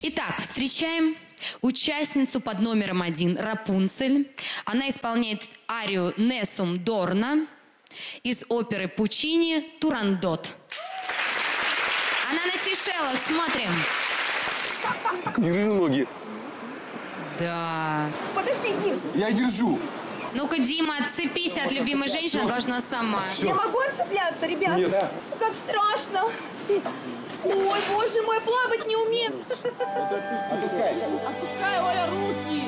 Итак, встречаем участницу под номером 1 Рапунцель. Она исполняет арию «Несум Дорна» из оперы Пучини «Турандот». Она на Сейшелах, смотрим. Держи ноги. Да. Подожди, Дим. Я держу. Ну-ка, Дима, отцепись от любимой женщины, она должна сама. Я могу отцепляться, ребят? Нет. Как страшно. Ой, боже мой, плавать не умею. Отпускай. Отпускай, Оля, руки!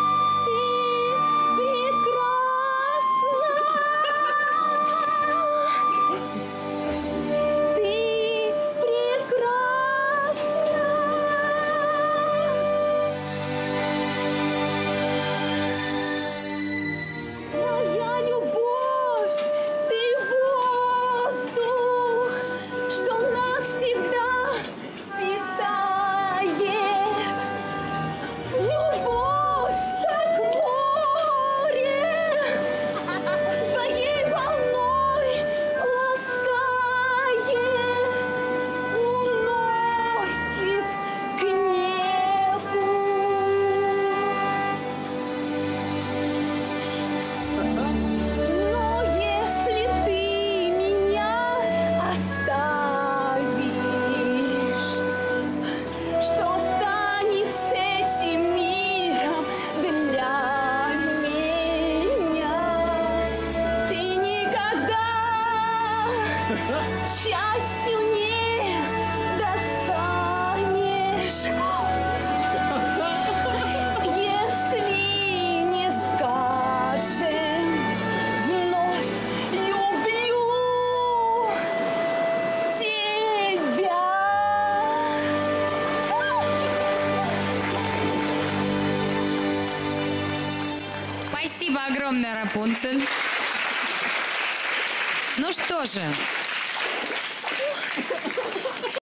Счастью не достанешь, если не скажем вновь люблю тебя. Спасибо огромное, Рапунцель. Ну что же,